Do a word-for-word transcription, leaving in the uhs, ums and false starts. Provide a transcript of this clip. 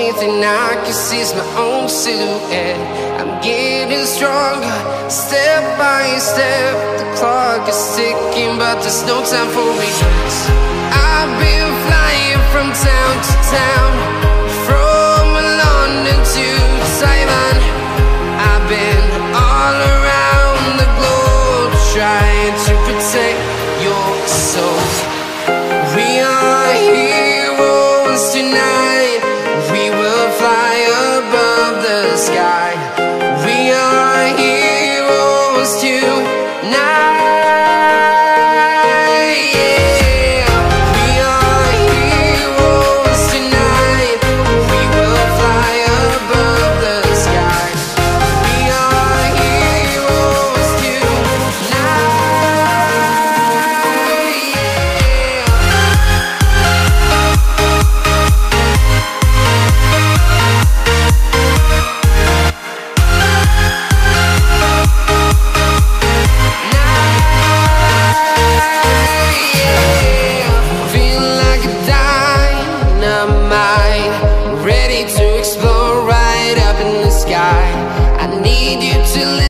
only thing I can see is my own silhouette. I'm getting stronger, step by step. The clock is ticking, but there's no time for regrets. I've been flying from town to town, from London to Taiwan. I've been all around the globe, trying to protect your soul. We are heroes tonight. We will fly above the sky. We are heroes tonight. Yeah. We are heroes tonight. We will fly above the sky. We are heroes tonight. Ready to explode right up in the sky. I need you to